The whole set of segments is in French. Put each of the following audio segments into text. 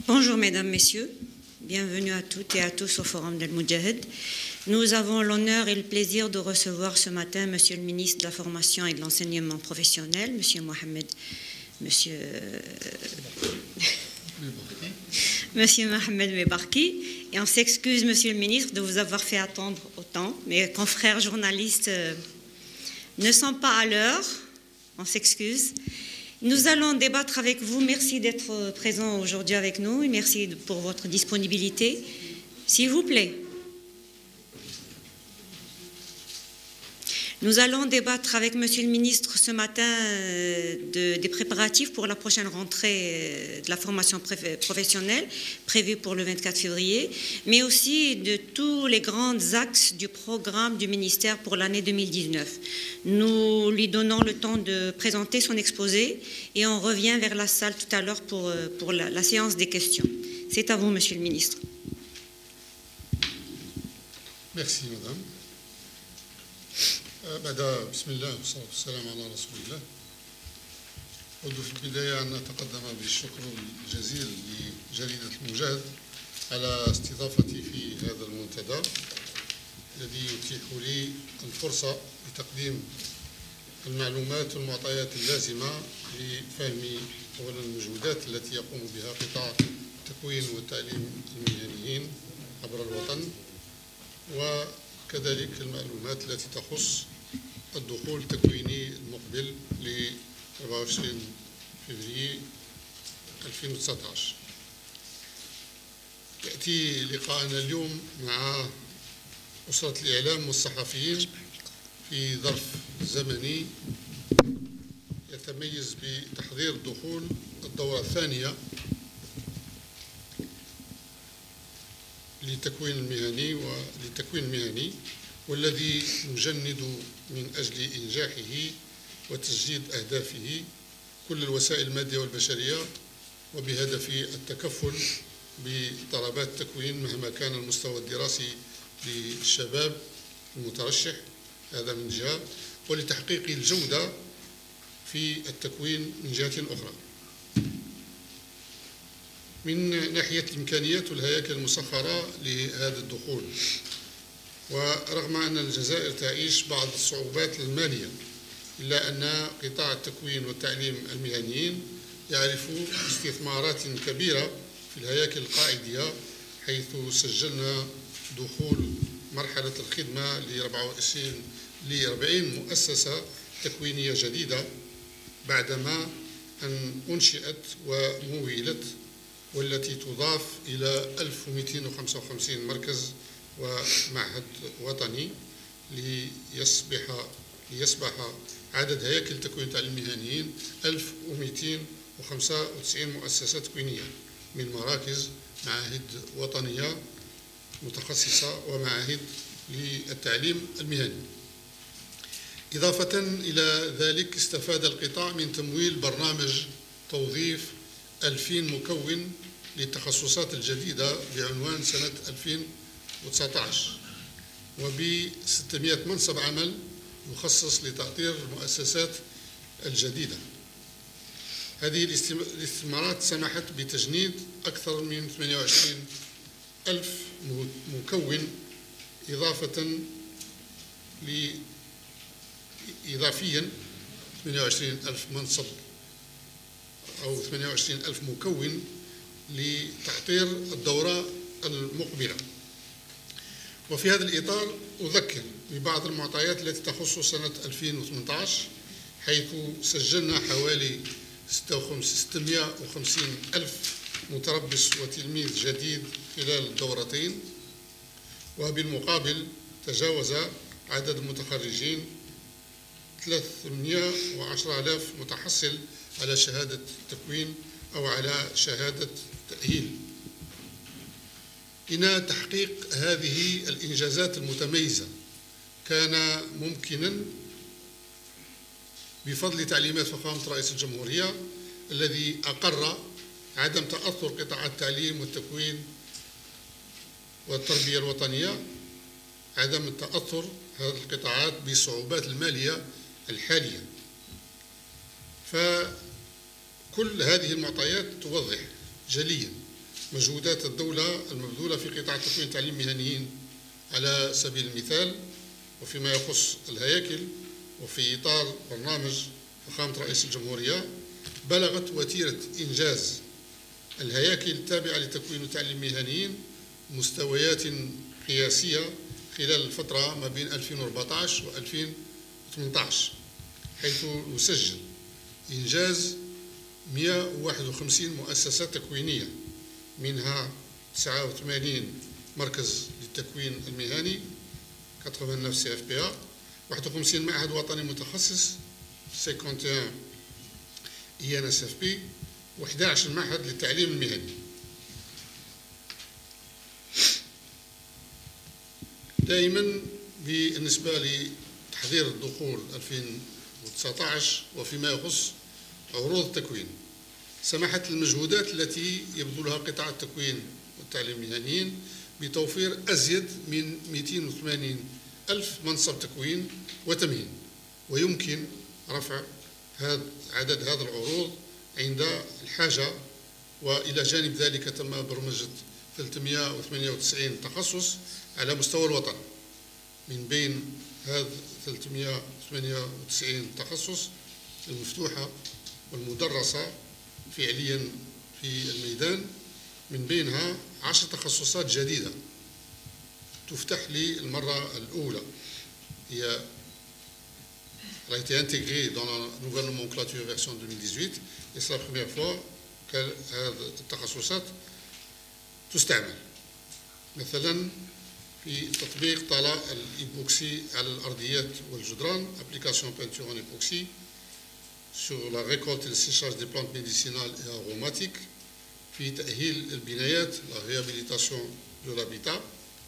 Bonjour mesdames, messieurs, bienvenue à toutes et à tous au Forum d'Al Moudjahid. Nous avons l'honneur et le plaisir de recevoir ce matin Monsieur le ministre de la Formation et de l'Enseignement professionnel, Monsieur Mohamed Mebarki. Et on s'excuse, Monsieur le ministre, de vous avoir fait attendre autant. Mes confrères journalistes ne sont pas à l'heure, on s'excuse. Nous allons débattre avec vous. Merci d'être présent aujourd'hui avec nous et merci pour votre disponibilité. S'il vous plaît. Nous allons débattre avec Monsieur le ministre ce matin des préparatifs pour la prochaine rentrée de la formation professionnelle prévue pour le 24 février, mais aussi de tous les grands axes du programme du ministère pour l'année 2019. Nous lui donnons le temps de présenter son exposé et on revient vers la salle tout à l'heure pour la séance des questions. C'est à vous, Monsieur le ministre. Merci, Madame. بسم الله والصلاة والسلام على رسول الله. أود في البداية أن أتقدم بالشكر الجزيل لجريدة المجاهد على استضافتي في هذا المنتدى الذي يتيح لي الفرصة لتقديم المعلومات والمعطيات اللازمة لفهم أولا المجهودات التي يقوم بها قطاع التكوين والتعليم المهنيين عبر الوطن، وكذلك المعلومات التي تخص الدخول التكويني المقبل ل 24 فبراير 2019. يأتي لقاءنا اليوم مع أسرة الإعلام والصحفيين في ظرف زمني يتميز بتحضير دخول الدورة الثانية للتكوين المهني والذي نجند من أجل إنجاحه وتسجيل أهدافه كل الوسائل المادية والبشرية وبهدف التكفل بطلبات التكوين مهما كان المستوى الدراسي للشباب المترشح، هذا من جهة، ولتحقيق الجودة في التكوين من جهة أخرى. من ناحية الإمكانيات والهياكل المسخرة لهذا الدخول، ورغم أن الجزائر تعيش بعض الصعوبات المالية إلا أن قطاع التكوين والتعليم المهنيين يعرف استثمارات كبيرة في الهياكل القاعدية، حيث سجلنا دخول مرحلة الخدمة ل 40 مؤسسة تكوينية جديدة بعدما أن أنشئت ومولت، والتي تضاف إلى 1255 مركز ومعهد وطني ليصبح عدد هياكل التكوين التعليم المهنيين 1295 مؤسسة تكوينية من مراكز، معاهد وطنية متخصصة ومعاهد للتعليم المهني. إضافة إلى ذلك استفاد القطاع من تمويل برنامج توظيف 2000 مكون للتخصصات الجديدة بعنوان سنة 2019 وب 600 منصب عمل مخصص لتأطير المؤسسات الجديدة. هذه الاستثمارات سمحت بتجنيد أكثر من 28 ألف مكون إضافيا 28 ألف منصب أو 28 ألف مكون لتحضير الدورة المقبلة. وفي هذا الإطار أذكر ببعض المعطيات التي تخص سنة 2018، حيث سجلنا حوالي 650 ألف متربص وتلميذ جديد خلال الدورتين، وبالمقابل تجاوز عدد المتخرجين 310,000 متحصل على شهادة تكوين أو على شهادة تأهيل. إن تحقيق هذه الإنجازات المتميزة كان ممكنا بفضل تعليمات فخامة رئيس الجمهورية الذي أقر عدم تأثر قطاع التعليم والتكوين والتربية الوطنية، عدم تأثر هذه القطاعات بالصعوبات المالية الحالية. فكل هذه المعطيات توضح جليا مجهودات الدولة المبذولة في قطاع تكوين تعليم مهنيين على سبيل المثال، وفيما يخص الهياكل وفي إطار برنامج فخامة رئيس الجمهورية بلغت وتيرة إنجاز الهياكل التابعة لتكوين وتعليم مهنيين مستويات قياسية خلال الفترة ما بين 2014 و 2018، حيث يسجل إنجاز 151 مؤسسة تكوينية، منها 89 مركز للتكوين المهني 89 CFPA، 51 معهد وطني متخصص 51 INSFP، و11 معهد للتعليم المهني. دائما بالنسبة لتحضير الدخول 2019 وفيما يخص عروض التكوين، سمحت المجهودات التي يبذلها قطاع التكوين والتعليم المهنيين بتوفير أزيد من 280 ألف منصب تكوين وتمهين، ويمكن رفع عدد هذه العروض عند الحاجة. وإلى جانب ذلك تم برمجة 398 تخصص على مستوى الوطن. من بين هذه 398 تخصص المفتوحة والمدرسة فعليا في الميدان، من بينها 10 تخصصات جديدة تفتح للمرة الأولى. هي a été intégrée dans la nouvelle nomenclature version 2018 et c'est la première fois que هذه التخصصات تستعمل. مثلا في تطبيق طلاء الإيبوكسي على الأرضيات والجدران application peinture en époxy sur la récolte et le séchage des plantes médicinales et aromatiques، في تأهيل البنايات la réhabilitation de l'habitat،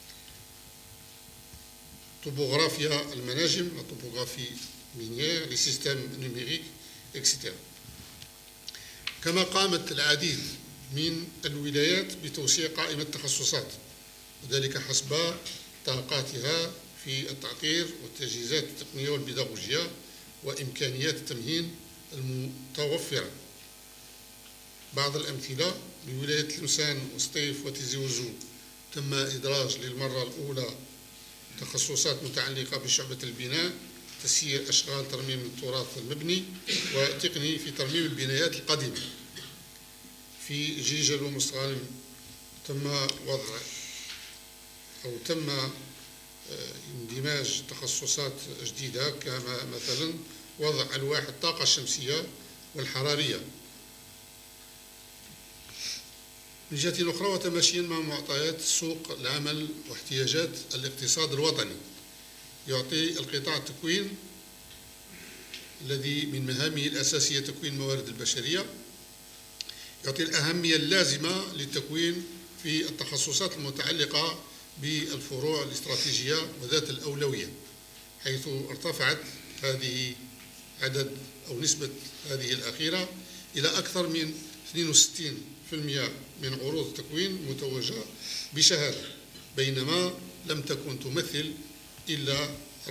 topographia المناجم la topographie minière، les systèmes numériques etc. كما قامت العديد من الولايات بتوسيع قائمة التخصصات، وذلك حسب طاقاتها في التعطير والتجهيزات التقنية والبيداغوجية وإمكانيات التمهين المتوفرة. بعض الأمثلة: بولاية تلمسان وسطيف وتيزي وزو تم إدراج للمرة الأولى تخصصات متعلقة بشعبة البناء، تسيير أشغال ترميم التراث المبني وتقني في ترميم البنايات القديمة. في جيجل ومستغانم تم اندماج تخصصات جديدة كما مثلا وضع ألواح الطاقة الشمسية والحرارية. من جهة أخرى وتماشيا مع معطيات سوق العمل واحتياجات الاقتصاد الوطني، يعطي القطاع التكوين الذي من مهامه الأساسية تكوين الموارد البشرية يعطي الأهمية اللازمة للتكوين في التخصصات المتعلقة بالفروع الاستراتيجية وذات الأولوية، حيث ارتفعت هذه عدد أو نسبة هذه الأخيرة إلى أكثر من 62% من عروض التكوين متوجة بشهادة، بينما لم تكن تمثل إلا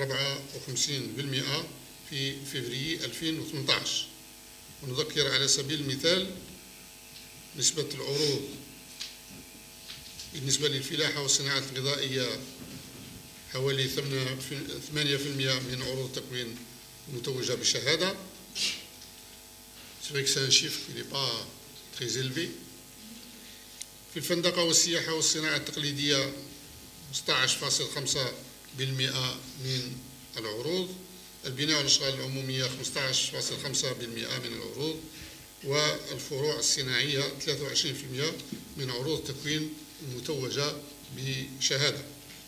54% في فبراير 2018. ونذكر على سبيل المثال نسبة العروض بالنسبة للفلاحة والصناعات الغذائية حوالي 8% من عروض التكوين متوجة بشهادة. C'est vrai que c'est un chiffre qui n'est pas très élevé. في الفندقة والسياحة والصناعة التقليدية 16.5% من العروض، البناء والأشغال العمومية 15.5% من العروض، والفروع الصناعية 23% من عروض التكوين المتوجة بشهادة.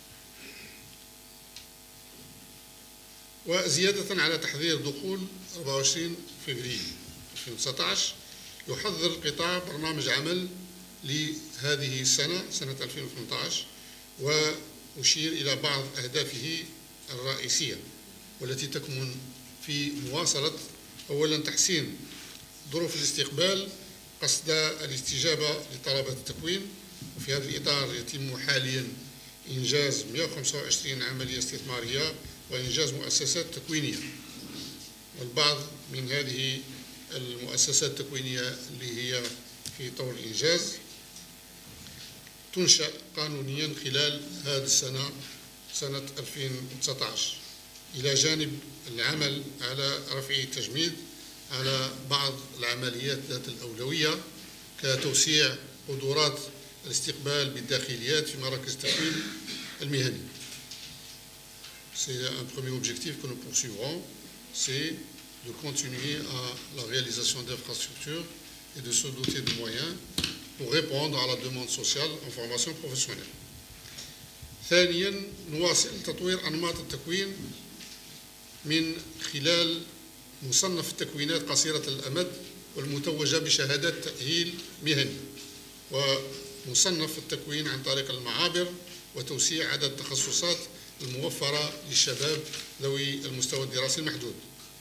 وزيادة على تحضير دخول 24 فبراير 2019 يحضر القطاع برنامج عمل لهذه السنة، سنة 2018، وأشير إلى بعض أهدافه الرئيسية والتي تكمن في مواصلة أولا تحسين ظروف الاستقبال قصد الاستجابة لطلبات التكوين، وفي هذا الإطار يتم حاليا إنجاز 125 عملية استثمارية وإنجاز مؤسسات تكوينية، والبعض من هذه المؤسسات التكوينية اللي هي في طور الإنجاز تنشأ قانونيا خلال هذه السنة، سنة 2019، إلى جانب العمل على رفع التجميد على بعض العمليات ذات الأولوية كتوسيع قدرات الاستقبال بالداخليات في مراكز التكوين المهني. C'est un premier objectif que nous poursuivrons, c'est de continuer à la réalisation d'infrastructures et de se doter de moyens pour répondre à la demande sociale en formation professionnelle. ثانيا، نواصل تطوير أنماط التكوين من خلال مصنف التكوينات قصيرة الأمد والمتوجة بشهادات تأهيل مهني، ومصنف التكوين عن طريق المعابر وتوسيع عدد التخصصات الموفرة للشباب ذوي المستوى الدراسي المحدود.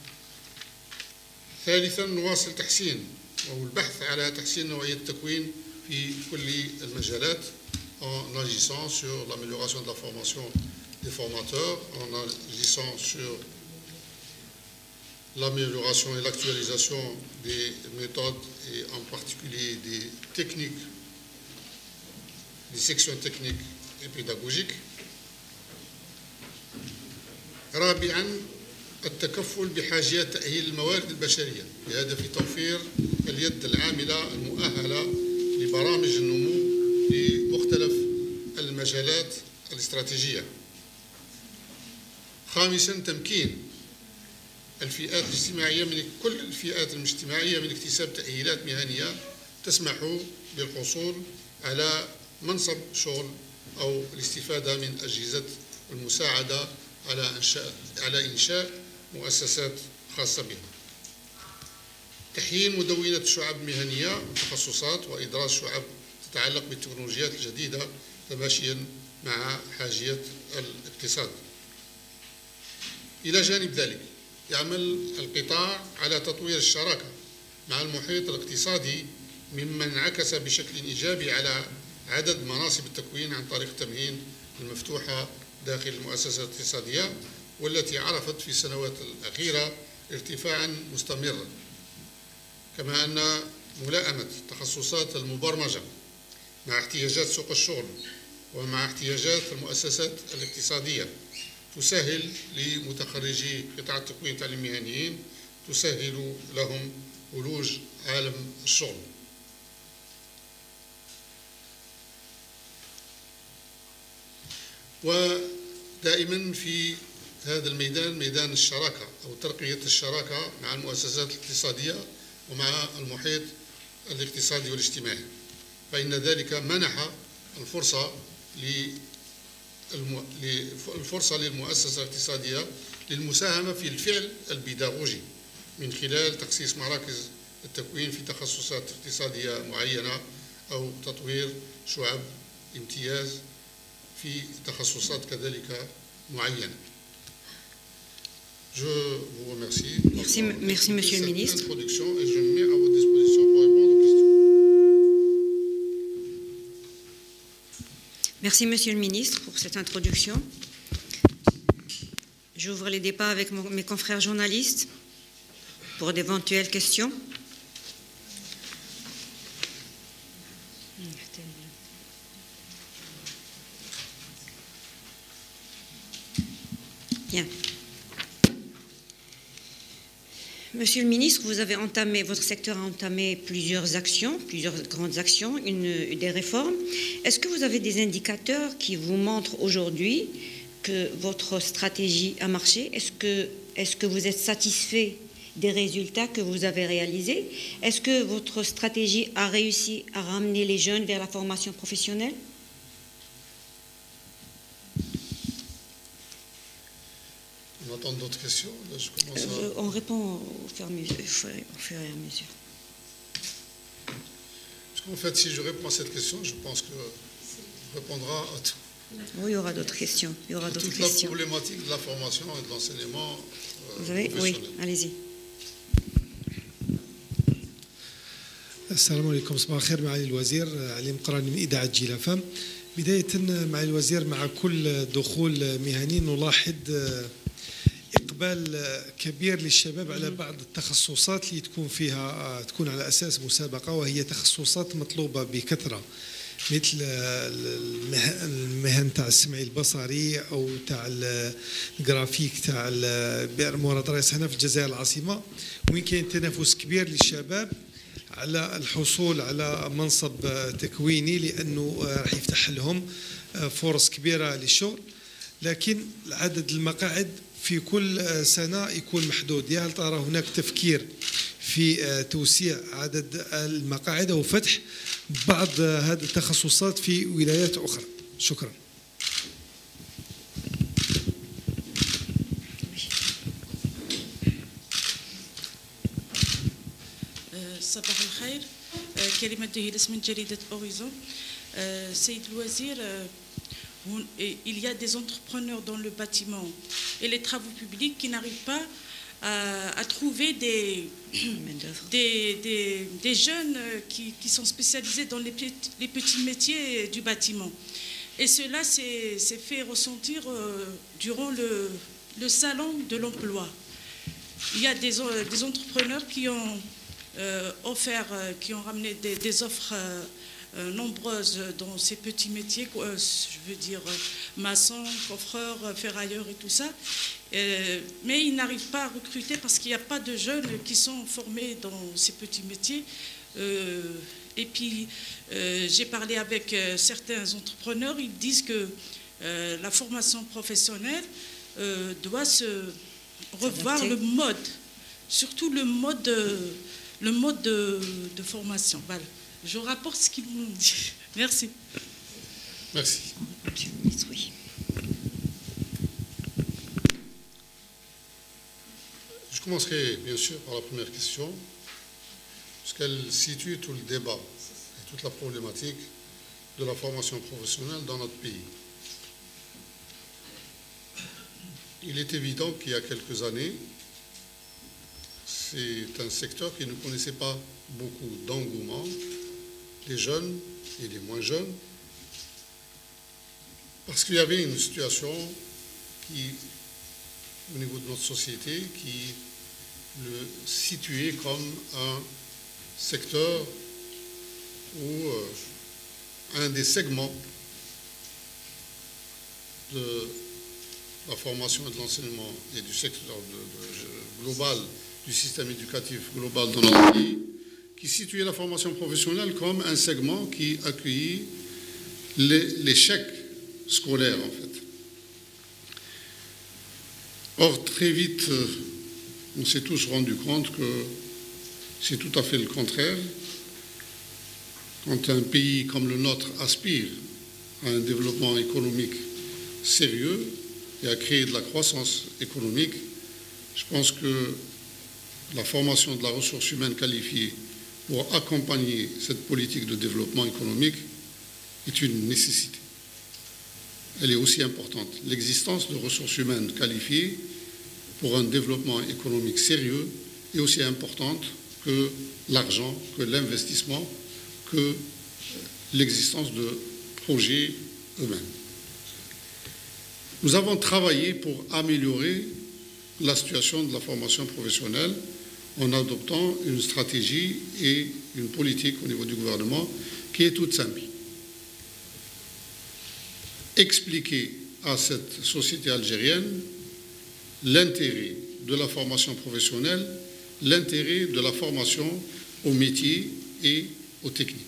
ثالثا، نواصل تحسين والبحث على تحسين نوعية التكوين في كل المجالات en agissant sur l'amélioration de la formation des formateurs, en agissant sur l'amélioration et l'actualisation des méthodes et en particulier des techniques, des sections techniques et pédagogiques. رابعا، التكفل بحاجيات تأهيل الموارد البشرية بهدف توفير اليد العاملة المؤهلة لبرامج النمو لمختلف المجالات الاستراتيجية. خامسا، تمكين الفئات الاجتماعية من كل الفئات الاجتماعية من اكتساب تأهيلات مهنية تسمح بالحصول على منصب شغل أو الاستفادة من أجهزة المساعدة على إنشاء مؤسسات خاصة بها. تحيين مدونة الشعب المهنية والتخصصات وإدراج شعب تتعلق بالتكنولوجيات الجديدة تماشيا مع حاجية الاقتصاد. إلى جانب ذلك، يعمل القطاع على تطوير الشراكة مع المحيط الاقتصادي مما انعكس بشكل إيجابي على عدد مناصب التكوين عن طريق التمهين المفتوحة داخل المؤسسات الاقتصادية، والتي عرفت في السنوات الأخيرة ارتفاعا مستمرا، كما أن ملائمة التخصصات المبرمجة مع احتياجات سوق الشغل ومع احتياجات المؤسسات الاقتصادية تسهل لمتخرجي قطاع التكوين التعليم المهنيين، تسهل لهم ولوج عالم الشغل. ودائما في هذا الميدان، ميدان الشراكة أو ترقية الشراكة مع المؤسسات الاقتصادية ومع المحيط الاقتصادي والاجتماعي، فإن ذلك منح الفرصة للمؤسسة الاقتصادية للمساهمة في الفعل البيداغوجي من خلال تخصيص مراكز التكوين في تخصصات اقتصادية معينة أو تطوير شعب امتياز في تخصصات كذلك معينة. Je vous remercie. Merci, Monsieur le Ministre. Et je me mets à votre disposition pour répondre aux questions. Merci, Monsieur le Ministre, pour cette introduction. J'ouvre les débats avec mes confrères journalistes pour d'éventuelles questions. Bien. Monsieur le ministre, votre secteur a entamé plusieurs actions, plusieurs grandes actions, des réformes. Est-ce que vous avez des indicateurs qui vous montrent aujourd'hui que votre stratégie a marché? Est-ce que vous êtes satisfait des résultats que vous avez réalisés? Est-ce que votre stratégie a réussi à ramener les jeunes vers la formation professionnelle? On attend d'autres questions. Là, je commence on répond au fur et à mesure. Parce qu'en fait, si je réponds à cette question, je pense que répondra à tout. Oui, il y aura d'autres questions. Il y aura d'autres questions. Toute la problématique de la formation et de l'enseignement professionnel. Oui, allez-y. السلام عليكم، صباح الخير معالي الوزير. علي مقراني من إذاعة جيلافام. بداية معالي الوزير، مع كل دخول مهني نلاحظ إقبال كبير للشباب على بعض التخصصات اللي تكون على أساس مسابقة، وهي تخصصات مطلوبة بكثرة. مثل المهن تاع السمعي البصري أو تاع الجرافيك تاع بئر مراد رئيس هنا في الجزائر العاصمة، وين كاين تنافس كبير للشباب على الحصول على منصب تكويني، لأنه راح يفتح لهم فرص كبيرة للشغل. لكن عدد المقاعد في كل سنة يكون محدود. هل ترى هناك تفكير في توسيع عدد المقاعد أو فتح بعض هذه التخصصات في ولايات أخرى؟ شكرا. صباح الخير. كلمة دهيلس من جريدة أوريزون. سيد الوزير، il y a des entrepreneurs dans le bâtiment et les travaux publics qui n'arrivent pas à trouver des jeunes qui sont spécialisés dans les petits métiers du bâtiment. Et cela s'est fait ressentir durant le salon de l'emploi. Il y a des entrepreneurs qui ont qui ont ramené des offres nombreuses dans ces petits métiers, je veux dire maçons, coffreurs, ferrailleurs et tout ça, mais ils n'arrivent pas à recruter parce qu'il n'y a pas de jeunes qui sont formés dans ces petits métiers. Et puis j'ai parlé avec certains entrepreneurs, ils disent que la formation professionnelle doit se revoir le mode, surtout le mode de formation. Voilà. Je rapporte ce qu'ils m'ont dit. Merci. Merci. Monsieur le ministre, oui. Je commencerai bien sûr par la première question, puisqu'elle situe tout le débat et toute la problématique de la formation professionnelle dans notre pays. Il est évident qu'il y a quelques années, c'est un secteur qui ne connaissait pas beaucoup d'engouement, les jeunes et les moins jeunes, parce qu'il y avait une situation qui, au niveau de notre société, qui le situait comme un secteur ou un des segments de la formation et de l'enseignement et du secteur global du système éducatif global dans notre pays, qui situait la formation professionnelle comme un segment qui accueillit l'échec scolaire, en fait. Or, très vite, on s'est tous rendu compte que c'est tout à fait le contraire. Quand un pays comme le nôtre aspire à un développement économique sérieux et à créer de la croissance économique, je pense que la formation de la ressource humaine qualifiée pour accompagner cette politique de développement économique est une nécessité. Elle est aussi importante. L'existence de ressources humaines qualifiées pour un développement économique sérieux est aussi importante que l'argent, que l'investissement, que l'existence de projets eux-mêmes. Nous avons travaillé pour améliorer la situation de la formation professionnelle en adoptant une stratégie et une politique au niveau du gouvernement qui est toute simple. Expliquer à cette société algérienne l'intérêt de la formation professionnelle, l'intérêt de la formation aux métiers et aux techniques.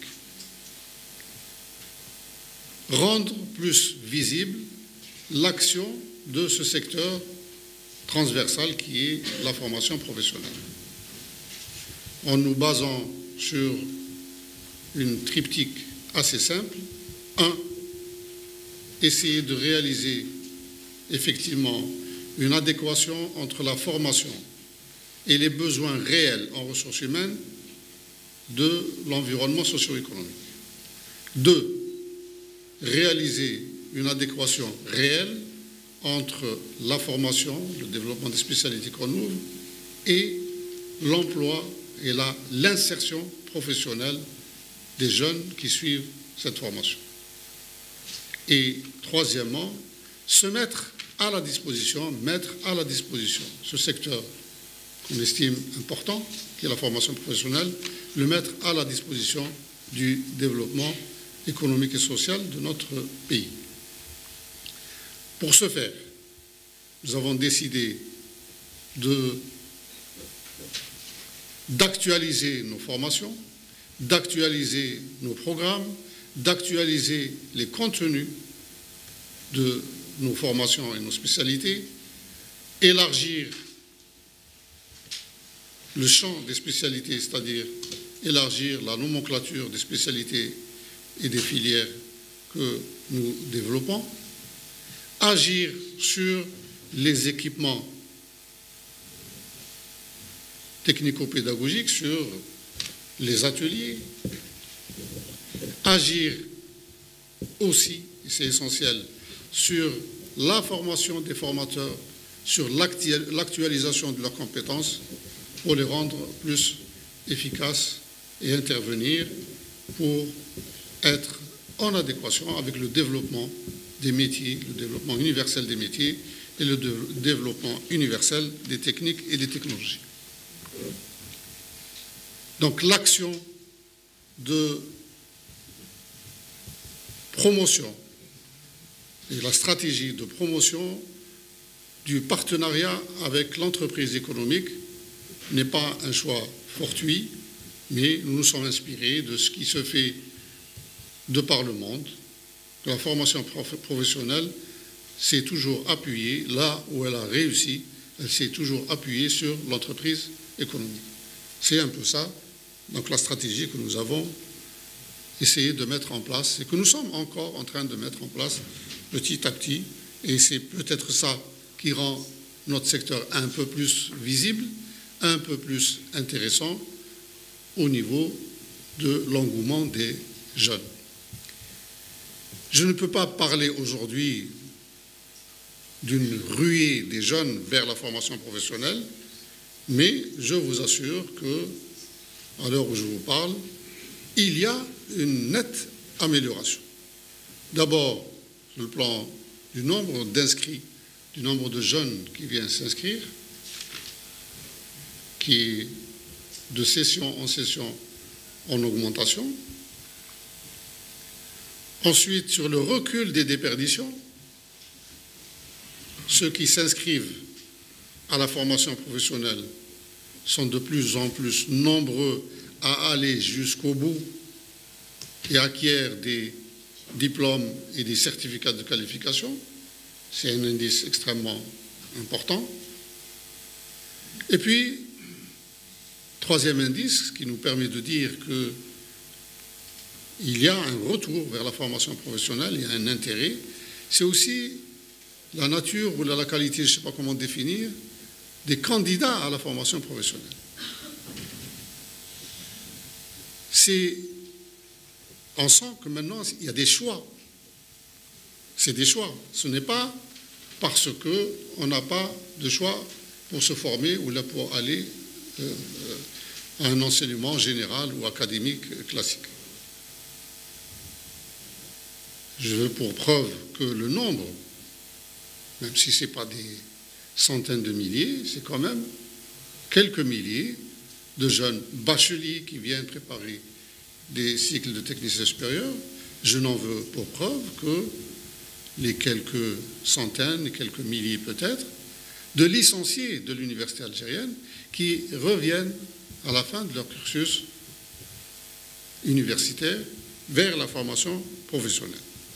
Rendre plus visible l'action de ce secteur transversal qui est la formation professionnelle. En nous basant sur une triptyque assez simple. 1. Essayer de réaliser effectivement une adéquation entre la formation et les besoins réels en ressources humaines de l'environnement socio-économique. 2. Réaliser une adéquation réelle entre la formation, le développement des spécialités qu'on ouvre et l'emploi et l'insertion professionnelle des jeunes qui suivent cette formation. Et troisièmement, mettre à la disposition ce secteur qu'on estime important, qui est la formation professionnelle, le mettre à la disposition du développement économique et social de notre pays. Pour ce faire, nous avons décidé d'actualiser nos formations, d'actualiser nos programmes, d'actualiser les contenus de nos formations et nos spécialités, élargir le champ des spécialités, c'est-à-dire élargir la nomenclature des spécialités et des filières que nous développons, agir sur les équipements technico-pédagogiques, sur les ateliers, agir aussi, et c'est essentiel, sur la formation des formateurs, sur l'actualisation de leurs compétences pour les rendre plus efficaces et intervenir pour être en adéquation avec le développement des métiers, le développement universel des métiers et le développement universel des techniques et des technologies. Donc l'action de promotion et la stratégie de promotion du partenariat avec l'entreprise économique n'est pas un choix fortuit, mais nous nous sommes inspirés de ce qui se fait de par le monde. La formation professionnelle s'est toujours appuyée, là où elle a réussi, elle s'est toujours appuyée sur l'entreprise économique. C'est un peu ça, donc la stratégie que nous avons essayé de mettre en place et que nous sommes encore en train de mettre en place petit à petit, et c'est peut-être ça qui rend notre secteur un peu plus visible, un peu plus intéressant au niveau de l'engouement des jeunes. Je ne peux pas parler aujourd'hui d'une ruée des jeunes vers la formation professionnelle, mais je vous assure que, à l'heure où je vous parle, il y a une nette amélioration. D'abord, sur le plan du nombre d'inscrits, du nombre de jeunes qui viennent s'inscrire, qui est de session en session en augmentation. Ensuite, sur le recul des déperditions, ceux qui s'inscrivent à la formation professionnelle sont de plus en plus nombreux à aller jusqu'au bout et acquièrent des diplômes et des certificats de qualification. C'est un indice extrêmement important. Et puis, troisième indice qui nous permet de dire qu'il y a un retour vers la formation professionnelle, il y a un intérêt, c'est aussi la nature ou la qualité, je ne sais pas comment définir, des candidats à la formation professionnelle. On sent que maintenant, il y a des choix. C'est des choix. Ce n'est pas parce qu'on n'a pas de choix pour se former ou là pour aller à un enseignement général ou académique classique. Je veux pour preuve que le nombre, même si ce n'est pas des centaines de milliers, c'est quand même quelques milliers de jeunes bacheliers qui viennent préparer des cycles de technicien supérieur. Je n'en veux pour preuve que les quelques centaines, et quelques milliers peut-être, de licenciés de l'université algérienne qui reviennent à la fin de leur cursus universitaire vers la formation professionnelle.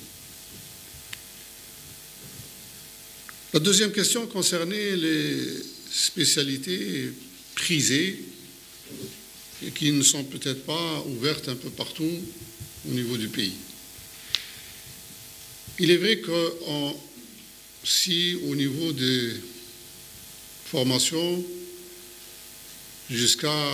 La deuxième question concernait les spécialités prisées et qui ne sont peut-être pas ouvertes un peu partout au niveau du pays. Il est vrai que si au niveau des formations jusqu'à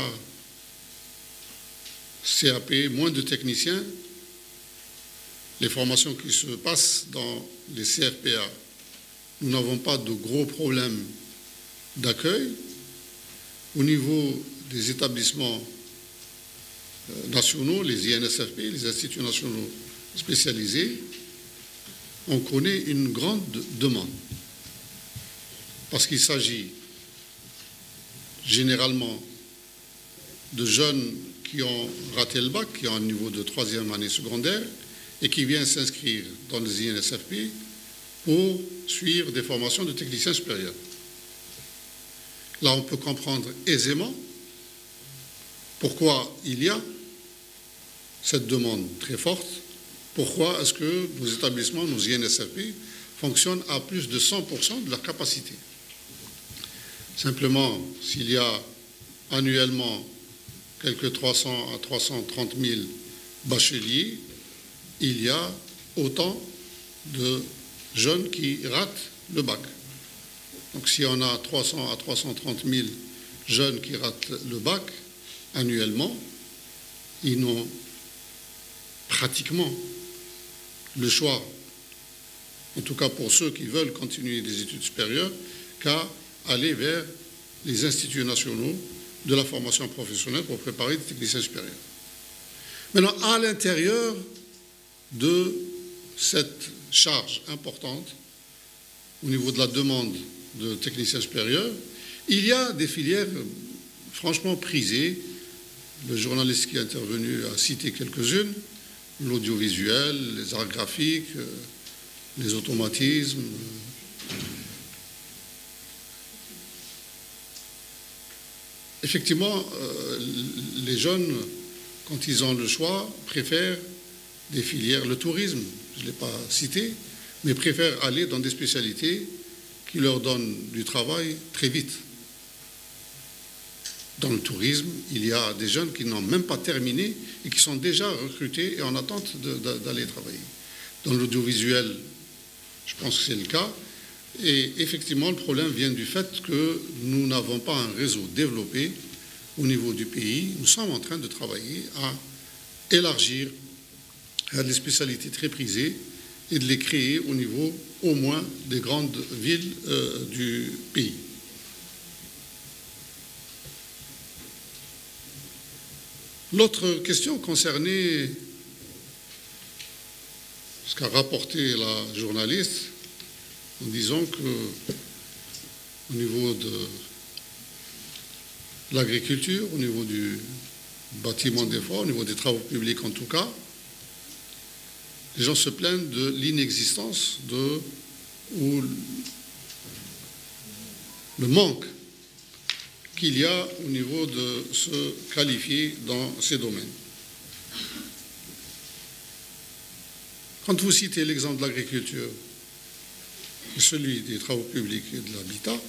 CAP, moins de techniciens, les formations qui se passent dans les CFPA, nous n'avons pas de gros problèmes d'accueil. Au niveau des établissements nationaux, les INSFP, les instituts nationaux spécialisés, on connaît une grande demande. Parce qu'il s'agit généralement de jeunes qui ont raté le bac, qui ont un niveau de 3e année secondaire, et qui viennent s'inscrire dans les INSFP pour suivre des formations de techniciens supérieurs. Là, on peut comprendre aisément pourquoi il y a cette demande très forte, pourquoi est-ce que nos établissements, nos INSFP, fonctionnent à plus de 100% de leur capacité. Simplement, s'il y a annuellement quelques 300 à 330 000 bacheliers, il y a autant de jeunes qui ratent le bac. Donc si on a 300 à 330 000 jeunes qui ratent le bac annuellement, ils n'ont pratiquement le choix, en tout cas pour ceux qui veulent continuer des études supérieures, qu'à aller vers les instituts nationaux de la formation professionnelle pour préparer des techniciens supérieurs. Maintenant, à l'intérieur de cette charge importante, au niveau de la demande de techniciens supérieurs, il y a des filières franchement prisées. Le journaliste qui est intervenu a cité quelques-unes, l'audiovisuel, les arts graphiques, les automatismes. Effectivement, les jeunes, quand ils ont le choix, préfèrent des filières, le tourisme, je ne l'ai pas cité, mais préfèrent aller dans des spécialités qui leur donnent du travail très vite. Dans le tourisme, il y a des jeunes qui n'ont même pas terminé et qui sont déjà recrutés et en attente d'aller travailler. Dans l'audiovisuel, je pense que c'est le cas. Et effectivement, le problème vient du fait que nous n'avons pas un réseau développé au niveau du pays. Nous sommes en train de travailler à élargir à des spécialités très prisées et de les créer au niveau au moins des grandes villes du pays. L'autre question concernait ce qu'a rapporté la journaliste en disant que au niveau de l'agriculture, au niveau du bâtiment des fois, au niveau des travaux publics en tout cas, les gens se plaignent de l'inexistence ou le manque qu'il y a au niveau de se qualifier dans ces domaines. Quand vous citez l'exemple de l'agriculture et celui des travaux publics et de l'habitat,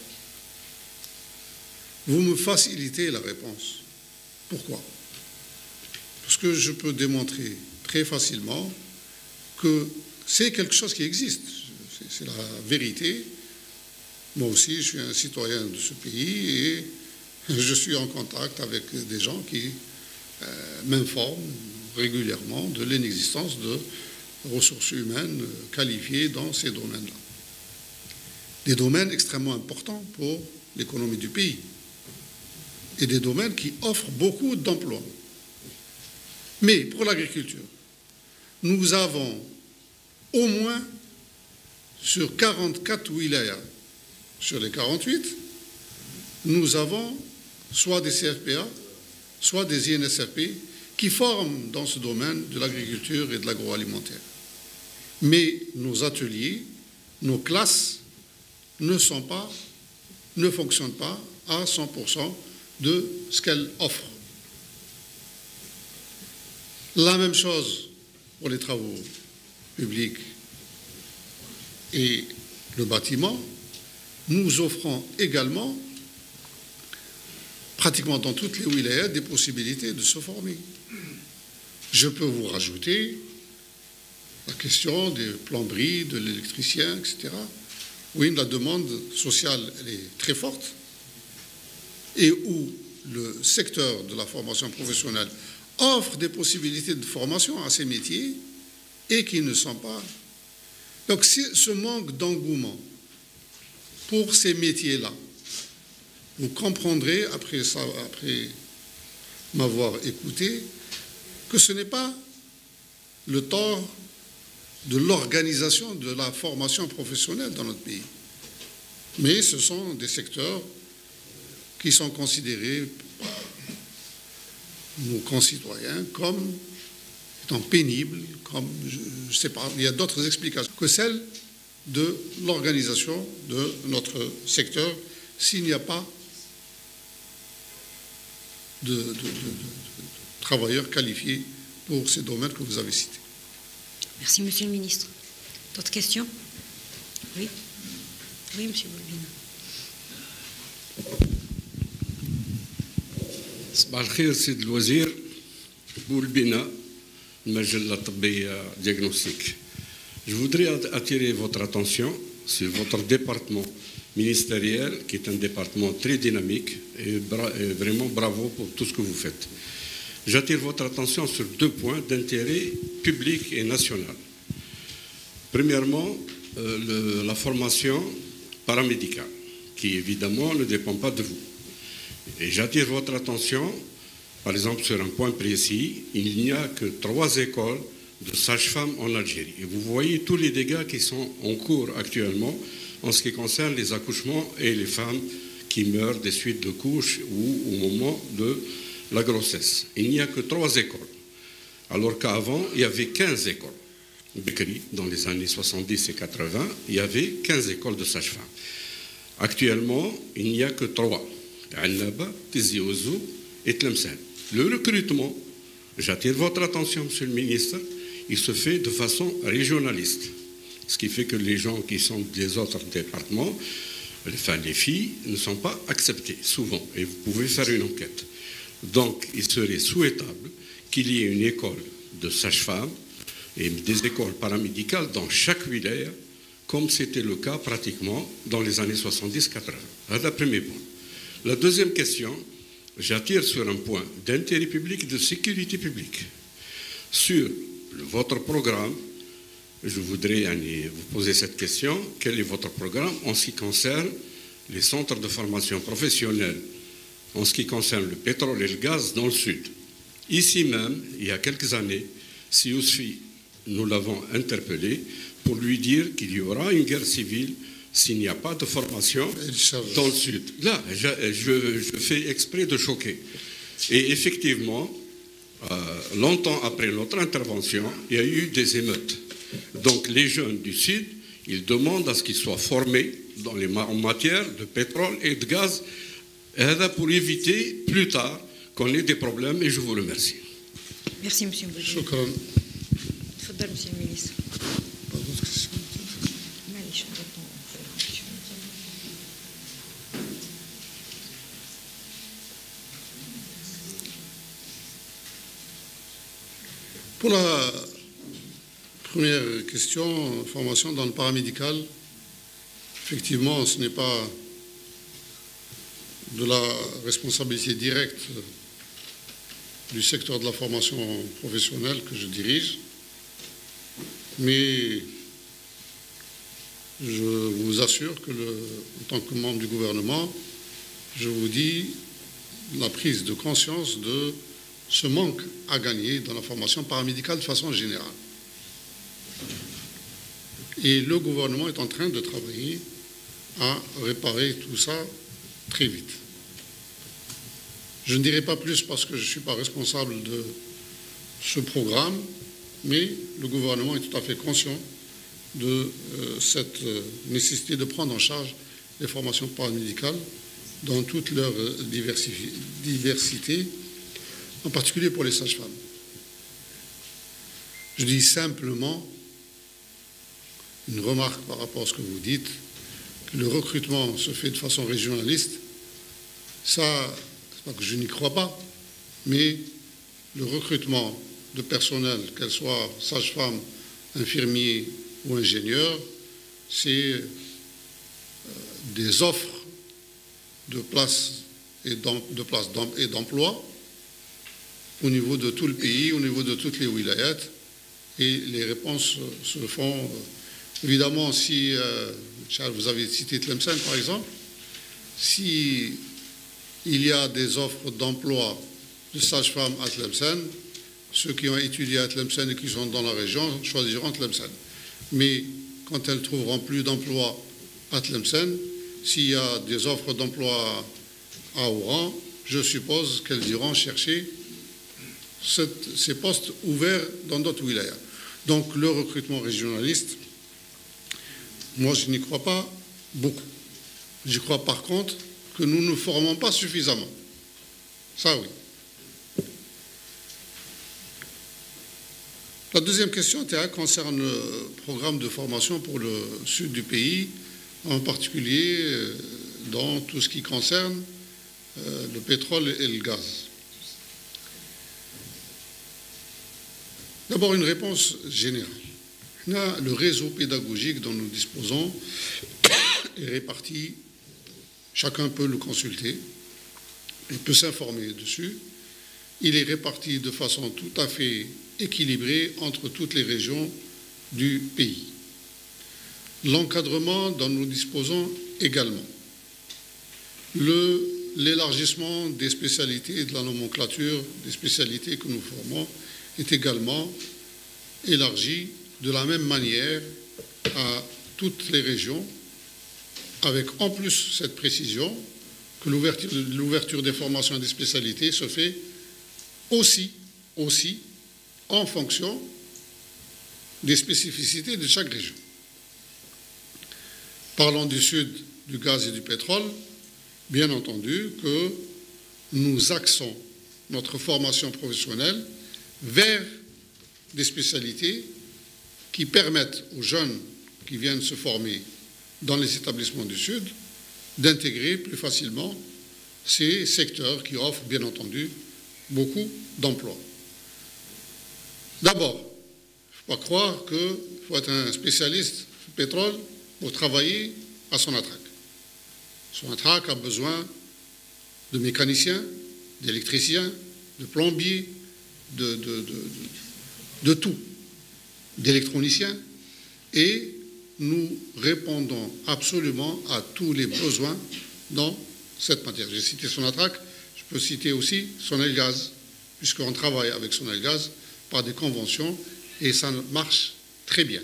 vous me facilitez la réponse. Pourquoi? Parce que je peux démontrer très facilement que c'est quelque chose qui existe. C'est la vérité. Moi aussi, je suis un citoyen de ce pays et je suis en contact avec des gens qui m'informent régulièrement de l'inexistence de ressources humaines qualifiées dans ces domaines-là. Des domaines extrêmement importants pour l'économie du pays et des domaines qui offrent beaucoup d'emplois. Mais pour l'agriculture, nous avons au moins sur 44 wilayas, sur les 48, nous avons soit des CFPA, soit des INSFP qui forment dans ce domaine de l'agriculture et de l'agroalimentaire. Mais nos ateliers, nos classes ne fonctionnent pas à 100% de ce qu'elles offrent. La même chose pour les travaux publics et le bâtiment, nous offrons également, pratiquement dans toutes les wilayas, des possibilités de se former. Je peux vous rajouter la question des plomberies, de l'électricien, etc. Oui, la demande sociale, elle est très forte et où le secteur de la formation professionnelle offre des possibilités de formation à ces métiers et qui ne sont pas. Donc, ce manque d'engouement pour ces métiers-là, vous comprendrez, après m'avoir écouté, que ce n'est pas le tort de l'organisation de la formation professionnelle dans notre pays. Mais ce sont des secteurs qui sont considérés par nos concitoyens comme temps pénible, comme je sais pas, il y a d'autres explications que celles de l'organisation de notre secteur s'il n'y a pas de travailleurs qualifiés pour ces domaines que vous avez cités. Merci, Monsieur le Ministre. D'autres questions? Oui. Oui, Monsieur Boulbina. صباح الخير سيد الوزير. بولبنا المجلة الطبية diagnostic. Je voudrais attirer votre attention sur votre département ministériel, qui est un département très dynamique, et vraiment bravo pour tout ce que vous faites. J'attire votre attention sur 2 points d'intérêt public et national. Premièrement, la formation paramédicale, qui évidemment ne dépend pas de vous. Et j'attire votre attention, par exemple, sur un point précis, il n'y a que 3 écoles de sages-femmes en Algérie. Et vous voyez tous les dégâts qui sont en cours actuellement en ce qui concerne les accouchements et les femmes qui meurent des suites de couches ou au moment de la grossesse. Il n'y a que 3 écoles, alors qu'avant, il y avait 15 écoles. Dans les années 70 et 80, il y avait 15 écoles de sages-femmes. Actuellement, il n'y a que 3. Annaba, Tizi Ouzou et Tlemcen. Le recrutement, j'attire votre attention, Monsieur le Ministre, il se fait de façon régionaliste. Ce qui fait que les gens qui sont des autres départements, enfin les filles, ne sont pas acceptées souvent. Et vous pouvez faire une enquête. Donc, il serait souhaitable qu'il y ait une école de sages-femmes et des écoles paramédicales dans chaque wilaya, comme c'était le cas pratiquement dans les années 70-80. C'est le premier point. La deuxième question, j'attire sur un point d'intérêt public et de sécurité publique. Sur votre programme, je voudrais vous poser cette question. Quel est votre programme en ce qui concerne les centres de formation professionnelle, en ce qui concerne le pétrole et le gaz dans le sud? Ici même, il y a quelques années, si Yousfi, nous l'avons interpellé pour lui dire qu'il y aura une guerre civile s'il n'y a pas de formation dans le sud. Là, je fais exprès de choquer. Et effectivement, longtemps après notre intervention, il y a eu des émeutes. Donc les jeunes du sud, ils demandent à ce qu'ils soient formés en matière de pétrole et de gaz, pour éviter plus tard qu'on ait des problèmes, et je vous remercie. Merci, Monsieur Boulbina. Shukran. Tfadal, Monsieur le Ministre. Pour la première question, formation dans le paramédical, effectivement, ce n'est pas de la responsabilité directe du secteur de la formation professionnelle que je dirige, mais je vous assure que, en tant que membre du gouvernement, je vous dis la prise de conscience de ce manque à gagner dans la formation paramédicale de façon générale. Et le gouvernement est en train de travailler à réparer tout ça très vite. Je ne dirai pas plus parce que je ne suis pas responsable de ce programme, mais le gouvernement est tout à fait conscient de cette nécessité de prendre en charge les formations paramédicales dans toute leur diversité, en particulier pour les sages-femmes. Je dis simplement une remarque par rapport à ce que vous dites, que le recrutement se fait de façon régionaliste. Ça, c'est pas que je n'y crois pas, mais le recrutement de personnel, qu'elle soit sage-femme, infirmier ou ingénieur, c'est des offres de places et d'emplois au niveau de tout le pays, au niveau de toutes les wilayats, et les réponses se font. Évidemment, si, Charles, vous avez cité Tlemcen par exemple, si il y a des offres d'emploi de sages-femmes à Tlemcen, ceux qui ont étudié à Tlemcen et qui sont dans la région choisiront Tlemcen. Mais quand elles trouveront plus d'emplois à Tlemcen, s'il y a des offres d'emploi à Oran, je suppose qu'elles iront chercher ces postes ouverts dans d'autres wilayas. Donc le recrutement régionaliste, moi je n'y crois pas beaucoup. Je crois par contre que nous ne formons pas suffisamment. Ça oui. La deuxième question concerne le programme de formation pour le sud du pays, en particulier dans tout ce qui concerne le pétrole et le gaz. D'abord, une réponse générale. Le réseau pédagogique dont nous disposons est réparti, chacun peut le consulter, il peut s'informer dessus. Il est réparti de façon tout à fait équilibrée entre toutes les régions du pays. L'encadrement dont nous disposons également. L'élargissement des spécialités et de la nomenclature des spécialités que nous formons est également élargi de la même manière à toutes les régions, avec en plus cette précision que l'ouverture des formations et des spécialités se fait aussi en fonction des spécificités de chaque région. Parlons du sud, du gaz et du pétrole, bien entendu que nous axons notre formation professionnelle vers des spécialités qui permettent aux jeunes qui viennent se former dans les établissements du Sud d'intégrer plus facilement ces secteurs qui offrent, bien entendu, beaucoup d'emplois. D'abord, il ne faut pas croire qu'il faut être un spécialiste du pétrole pour travailler à Sonatrach. Sonatrach a besoin de mécaniciens, d'électriciens, de plombiers, de tout, d'électroniciens, et nous répondons absolument à tous les besoins dans cette matière. J'ai cité Sonatrach, je peux citer aussi Sonelgaz, puisqu'on travaille avec Sonelgaz par des conventions et ça marche très bien.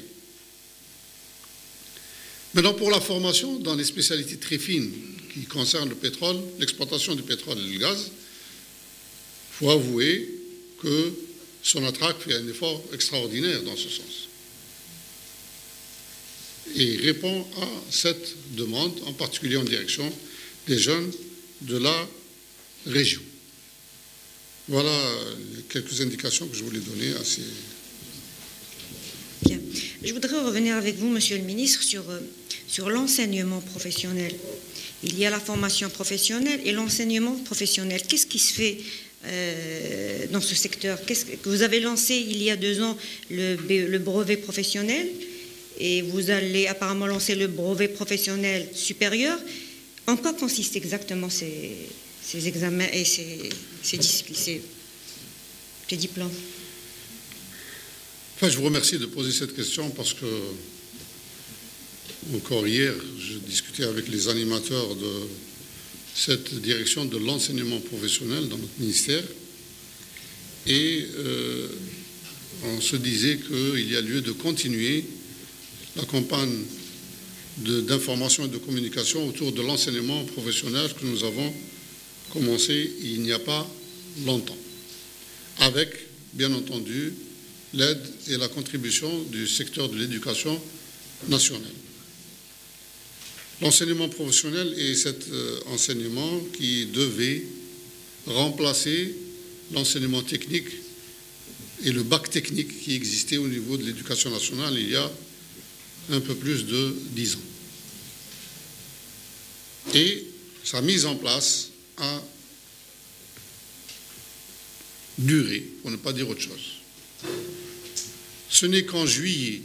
Maintenant, pour la formation dans les spécialités très fines qui concernent le pétrole, l'exploitation du pétrole et du gaz, il faut avouer que Sonatrach fait un effort extraordinaire dans ce sens et répond à cette demande, en particulier en direction des jeunes de la région. Voilà quelques indications que je voulais donner à ces... Bien. Je voudrais revenir avec vous, Monsieur le Ministre, sur l'enseignement professionnel. Il y a la formation professionnelle et l'enseignement professionnel. Qu'est-ce qui se fait dans ce secteur? Vous avez lancé il y a 2 ans le brevet professionnel et vous allez apparemment lancer le brevet professionnel supérieur. En quoi consistent exactement ces examens et ces diplômes? Enfin, je vous remercie de poser cette question parce que, encore hier, je discutais avec les animateurs de cette direction de l'enseignement professionnel dans notre ministère et on se disait qu'il y a lieu de continuer la campagne d'information et de communication autour de l'enseignement professionnel que nous avons commencé il n'y a pas longtemps, avec, bien entendu, l'aide et la contribution du secteur de l'éducation nationale. L'enseignement professionnel est cet enseignement qui devait remplacer l'enseignement technique et le bac technique qui existait au niveau de l'éducation nationale il y a un peu plus de 10 ans. Et sa mise en place a duré, pour ne pas dire autre chose. Ce n'est qu'en juillet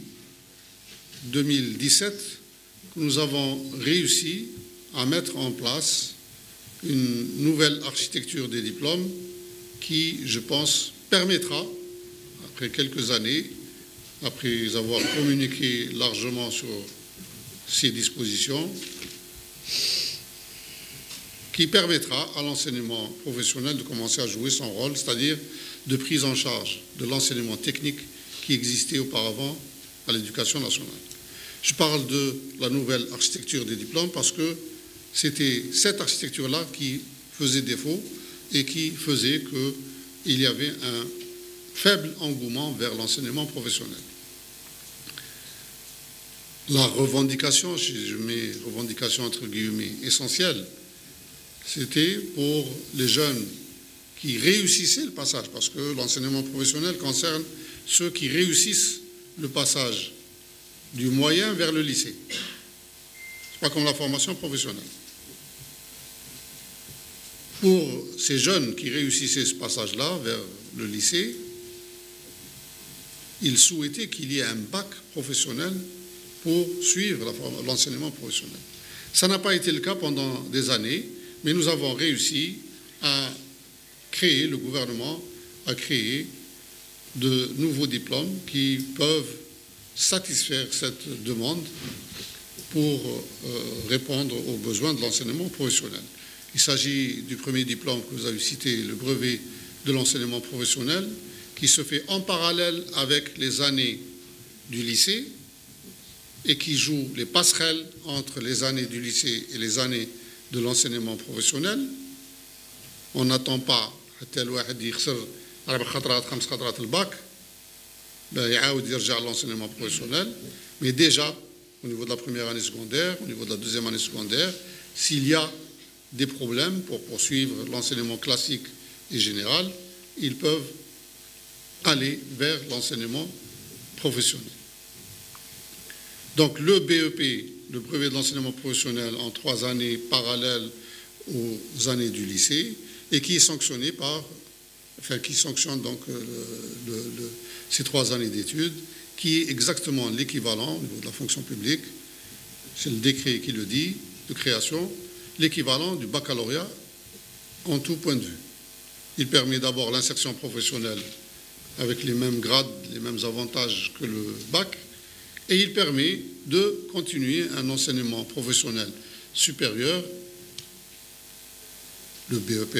2017 que nous avons réussi à mettre en place une nouvelle architecture des diplômes qui, je pense, permettra, après quelques années, après avoir communiqué largement sur ces dispositions, qui permettra à l'enseignement professionnel de commencer à jouer son rôle, c'est-à-dire de prise en charge de l'enseignement technique qui existait auparavant à l'éducation nationale. Je parle de la nouvelle architecture des diplômes parce que c'était cette architecture-là qui faisait défaut et qui faisait qu'il y avait un faible engouement vers l'enseignement professionnel. La revendication, je mets revendication entre guillemets, essentielle, c'était pour les jeunes qui réussissaient le passage, parce que l'enseignement professionnel concerne ceux qui réussissent le passage du moyen vers le lycée. C'est pas comme la formation professionnelle. Pour ces jeunes qui réussissaient ce passage-là vers le lycée, ils souhaitaient qu'il y ait un bac professionnel pour suivre l'enseignement professionnel. Ça n'a pas été le cas pendant des années, mais nous avons réussi à créer, le gouvernement a créé de nouveaux diplômes qui peuvent satisfaire cette demande pour répondre aux besoins de l'enseignement professionnel. Il s'agit du premier diplôme que vous avez cité, le brevet de l'enseignement professionnel, qui se fait en parallèle avec les années du lycée et qui joue les passerelles entre les années du lycée et les années de l'enseignement professionnel. On n'attend pas حتى الواحد يخسر 4 خطرات 5 خطرات الباك يعاود يرجع l'enseignement professionnel, mais déjà au niveau de la première année secondaire, au niveau de la deuxième année secondaire, s'il y a des problèmes pour poursuivre l'enseignement classique et général, ils peuvent aller vers l'enseignement professionnel. Donc le BEP, le brevet de l'enseignement professionnel en 3 années parallèles aux années du lycée, et qui est sanctionné par, enfin qui sanctionne donc ces 3 années d'études, qui est exactement l'équivalent au niveau de la fonction publique, c'est le décret qui le dit, de création, l'équivalent du baccalauréat en tout point de vue. Il permet d'abord l'insertion professionnelle avec les mêmes grades, les mêmes avantages que le bac, et il permet de continuer un enseignement professionnel supérieur, le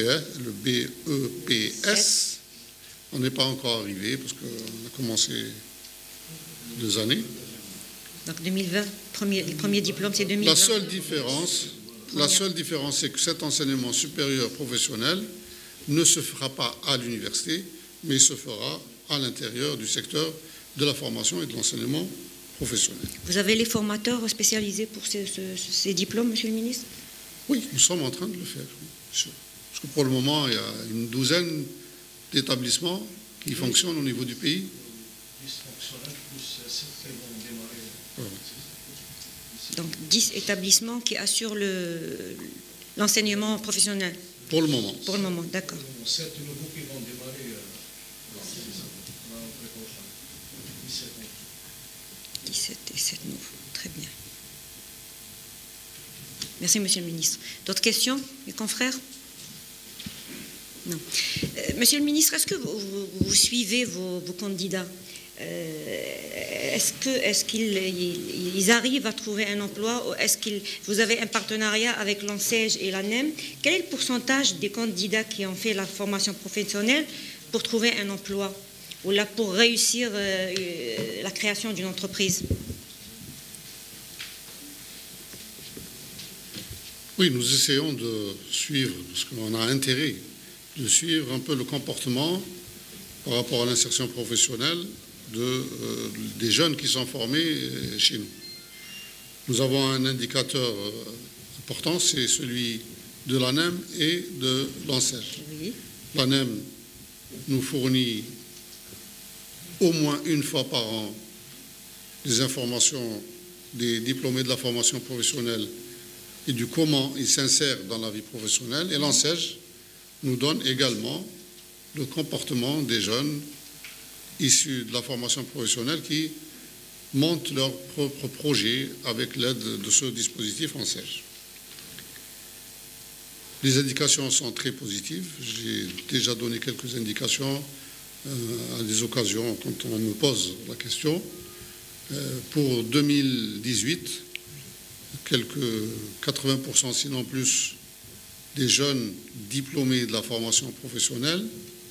BEPS. On n'est pas encore arrivé parce qu'on a commencé 2 années. Donc 2020, les premiers diplômes, c'est 2020. La seule différence, c'est que cet enseignement supérieur professionnel ne se fera pas à l'université, mais se fera à l'intérieur du secteur de la formation et de l'enseignement professionnel. Vous avez les formateurs spécialisés pour ces diplômes, Monsieur le ministre? Oui, nous sommes en train de le faire. Parce que pour le moment, il y a une douzaine d'établissements qui fonctionnent au niveau du pays. Donc 10 établissements qui assurent l'enseignement professionnel. Pour le moment. Pour le moment, d'accord. 7 nouveaux qui vont démarrer 17 et 7 nouveaux, très bien. Merci, Monsieur le ministre. D'autres questions, mes confrères? Non. Monsieur le ministre, est-ce que vous suivez vos candidats? Est-ce qu'ils arrivent à trouver un emploi? Est-ce que vous avez un partenariat avec l'ANSEJ et l'ANEM? Quel est le pourcentage des candidats qui ont fait la formation professionnelle pour trouver un emploi ou là pour réussir la création d'une entreprise? Oui, nous essayons de suivre, parce qu'on a intérêt de suivre un peu le comportement par rapport à l'insertion professionnelle des jeunes qui sont formés chez nous. Nous avons un indicateur important, c'est celui de l'ANEM et de l'ANSEJ. Oui. L'ANEM nous fournit au moins une fois par an des informations des diplômés de la formation professionnelle et du comment ils s'insèrent dans la vie professionnelle. Et l'ANSEJ nous donne également le comportement des jeunes issus de la formation professionnelle qui montent leur propre projet avec l'aide de ce dispositif ANSEJ. Les indications sont très positives. J'ai déjà donné quelques indications à des occasions quand on me pose la question. Pour 2018, quelques 80%, sinon plus, des jeunes diplômés de la formation professionnelle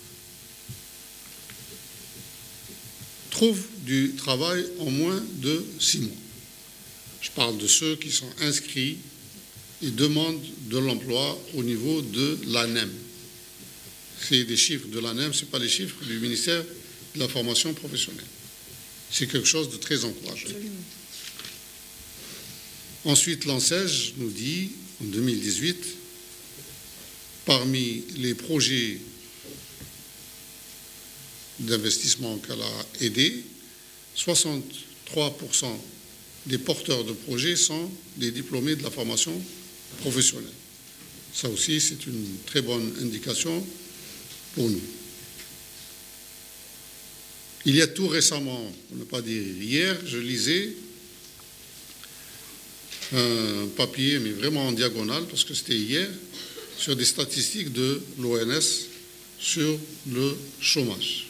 trouvent du travail en moins de 6 mois. Je parle de ceux qui sont inscrits et demandent de l'emploi au niveau de l'ANEM. C'est des chiffres de l'ANEM, ce n'est pas les chiffres du ministère de la formation professionnelle. C'est quelque chose de très encourageant. Absolument. Ensuite, l'ANSEJ nous dit, en 2018, parmi les projets d'investissement qu'elle a aidés, 63% des porteurs de projets sont des diplômés de la formation professionnelle. Ça aussi, c'est une très bonne indication pour nous. Il y a tout récemment, pour ne pas dire hier, je lisais un papier, mais vraiment en diagonale, parce que c'était hier, sur des statistiques de l'ONS sur le chômage.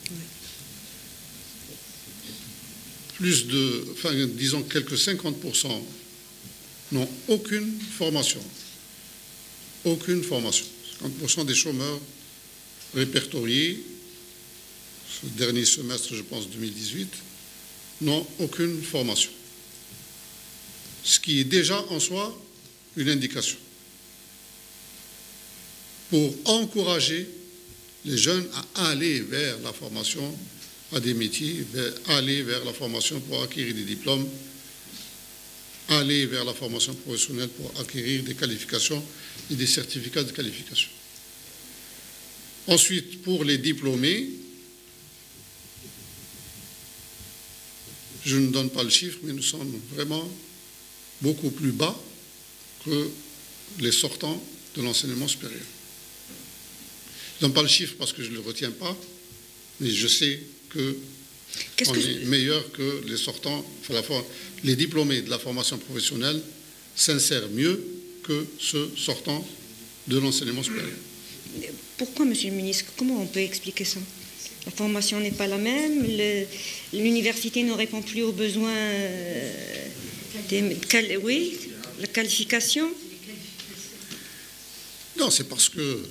Plus de, enfin, disons quelques 50% n'ont aucune formation. Aucune formation. 50% des chômeurs répertoriés, ce dernier semestre, je pense, 2018, n'ont aucune formation. Ce qui est déjà en soi une indication pour encourager les jeunes à aller vers la formation à des métiers, aller vers la formation pour acquérir des diplômes, aller vers la formation professionnelle pour acquérir des qualifications et des certificats de qualification. Ensuite, pour les diplômés, je ne donne pas le chiffre, mais nous sommes vraiment beaucoup plus bas que les sortants de l'enseignement supérieur. Je ne donne pas le chiffre parce que je ne le retiens pas, mais je sais qu'on est meilleur que les sortants, enfin, les diplômés de la formation professionnelle s'insèrent mieux que ceux sortant de l'enseignement supérieur. Pourquoi, Monsieur le ministre? Comment on peut expliquer ça? La formation n'est pas la même, l'université ne répond plus aux besoins oui, la qualification. Non, c'est parce que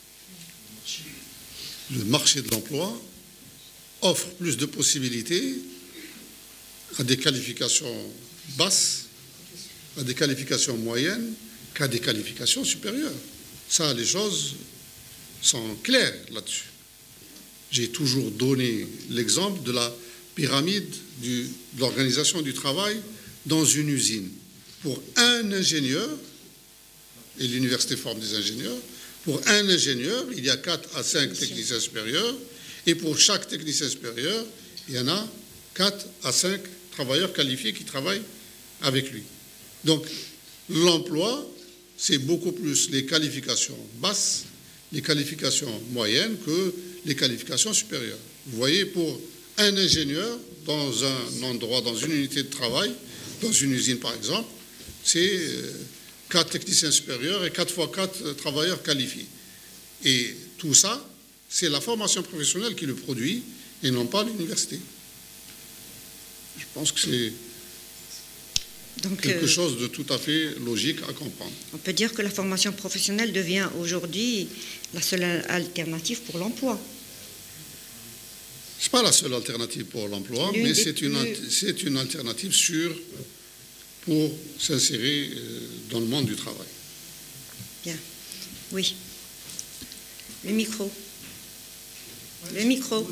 le marché de l'emploi offre plus de possibilités à des qualifications basses, à des qualifications moyennes, qu'à des qualifications supérieures. Ça, les choses sont claires là-dessus. J'ai toujours donné l'exemple de la pyramide de l'organisation du travail dans une usine. Pour un ingénieur, et l'université forme des ingénieurs, pour un ingénieur, il y a 4 à 5 techniciens supérieurs, et pour chaque technicien supérieur, il y en a 4 à 5 travailleurs qualifiés qui travaillent avec lui. Donc, l'emploi, c'est beaucoup plus les qualifications basses, les qualifications moyennes que les qualifications supérieures. Vous voyez, pour un ingénieur, dans un endroit, dans une unité de travail, dans une usine par exemple, c'est 4 techniciens supérieurs et 4 fois 4 travailleurs qualifiés. Et tout ça, c'est la formation professionnelle qui le produit et non pas l'université. Je pense que c'est quelque chose de tout à fait logique à comprendre. On peut dire que la formation professionnelle devient aujourd'hui la seule alternative pour l'emploi. Ce n'est pas la seule alternative pour l'emploi, mais c'est une alternative sûre pour s'insérer dans le monde du travail. Bien. Oui. Le micro. Le micro.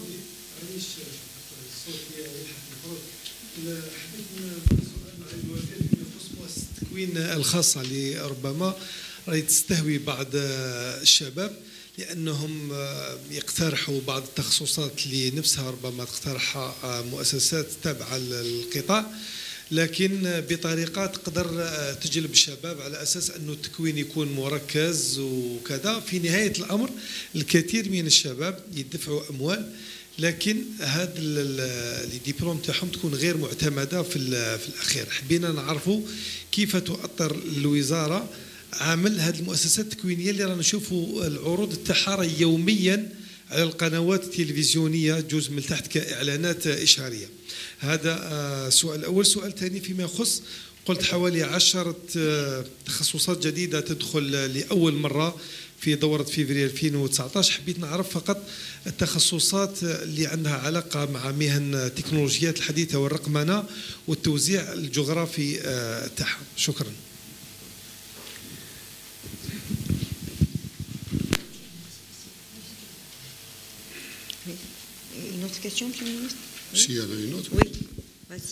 التكوين الخاصة اللي ربما راهي تستهوي بعض الشباب لأنهم يقترحوا بعض التخصصات اللي نفسها ربما تقترحها مؤسسات تابعة للقطاع، لكن بطريقة تقدر تجلب الشباب على أساس أنه التكوين يكون مركز وكذا. في نهاية الأمر الكثير من الشباب يدفعوا أموال، لكن هذا الدبلوم تاعهم تكون غير معتمدة في الأخير. حبينا نعرفوا كيف تؤثر الوزارة عمل هذه المؤسسات التكوينية اللي رانا نشوفوا العروض تاعها يوميا على القنوات التلفزيونية جزء من تحت كإعلانات إشهارية. هذا سؤال أول. سؤال ثاني فيما يخص قلت حوالي 10 تخصصات جديدة تدخل لأول مرة في دورة فيفري 2019. حبيت نعرف فقط التخصصات اللي عندها علاقة مع مهن التكنولوجيات الحديثة والرقمنة والتوزيع الجغرافي تاعها. شكرا. Une autre question, Monsieur le ministre? S'il y en a une autre. Oui, vas-y.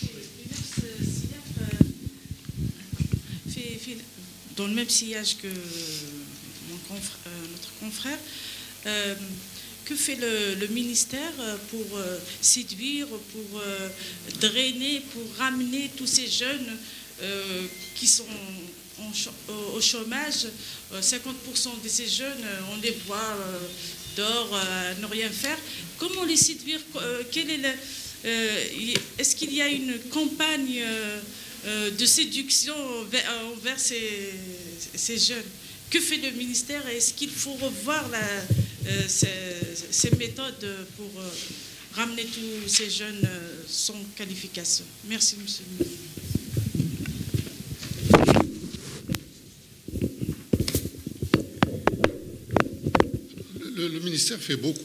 Dans le même sillage que notre confrère, que fait le ministère pour séduire, pour drainer, pour ramener tous ces jeunes qui sont au chômage? 50% de ces jeunes, on les voit dehors à ne rien faire. Comment les séduire? Est-ce qu'il y a une campagne de séduction envers ces jeunes? Que fait le ministère? Est-ce qu'il faut revoir ces méthodes pour ramener tous ces jeunes sans qualification? Merci, monsieur le ministre. Le ministère fait beaucoup,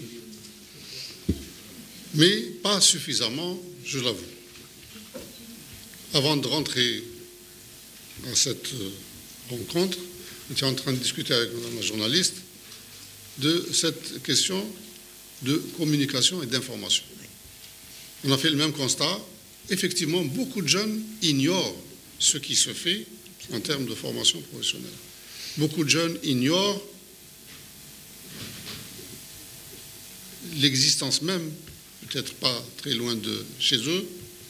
mais pas suffisamment, je l'avoue. Avant de rentrer dans cette rencontre, j'étais en train de discuter avec madame la journaliste de cette question de communication et d'information. On a fait le même constat. Effectivement, beaucoup de jeunes ignorent ce qui se fait en termes de formation professionnelle. Beaucoup de jeunes ignorent l'existence même, peut-être pas très loin de chez eux,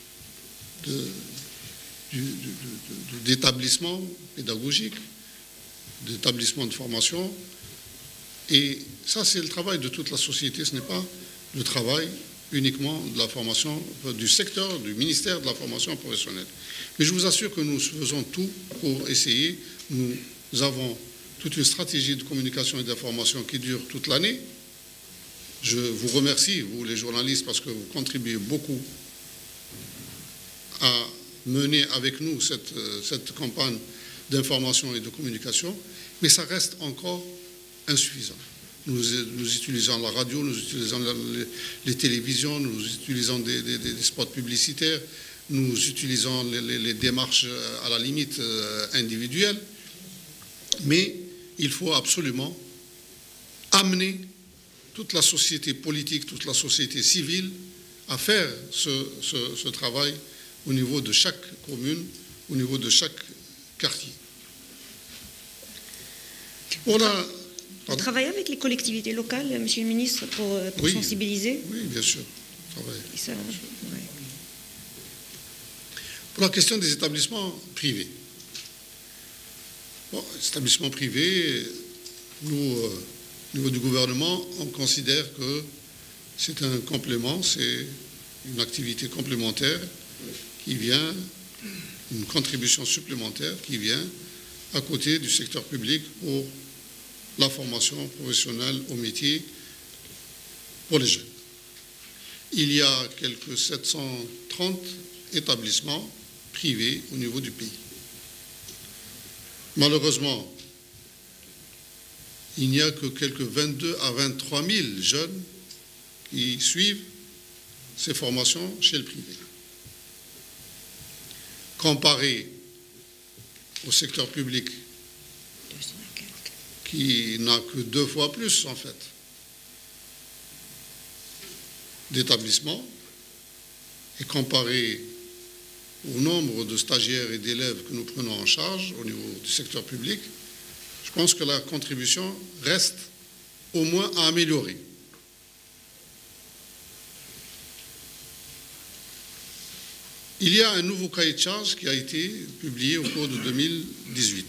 d'établissements pédagogiques, d'établissements de formation. Et ça, c'est le travail de toute la société, ce n'est pas le travail uniquement de la formation, du secteur, du ministère de la formation professionnelle. Mais je vous assure que nous faisons tout pour essayer. Nous avons toute une stratégie de communication et d'information qui dure toute l'année. Je vous remercie, vous les journalistes, parce que vous contribuez beaucoup à mener avec nous cette campagne d'information et de communication, mais ça reste encore insuffisant. Nous utilisons la radio, nous utilisons les télévisions, nous utilisons des spots publicitaires, nous utilisons les démarches à la limite individuelles, mais il faut absolument amener toute la société politique, toute la société civile à faire ce travail au niveau de chaque commune, au niveau de chaque quartier. Vous travaillez avec les collectivités locales, monsieur le ministre, pour oui, sensibiliser? Oui, bien sûr. Et ça, ouais. Pour la question des établissements privés. Bon, les établissements privés, nous, au niveau du gouvernement, on considère que c'est un complément, c'est une activité complémentaire qui vient, une contribution supplémentaire qui vient à côté du secteur public pour la formation professionnelle au métier pour les jeunes. Il y a quelques 730 établissements privés au niveau du pays. Malheureusement, il n'y a que quelques 22 à 23 000 jeunes qui suivent ces formations chez le privé. Comparé au secteur public, qui n'a que 2 fois plus, en fait, d'établissements, et comparé au nombre de stagiaires et d'élèves que nous prenons en charge au niveau du secteur public, je pense que la contribution reste au moins à améliorer. Il y a un nouveau cahier de charges qui a été publié au cours de 2018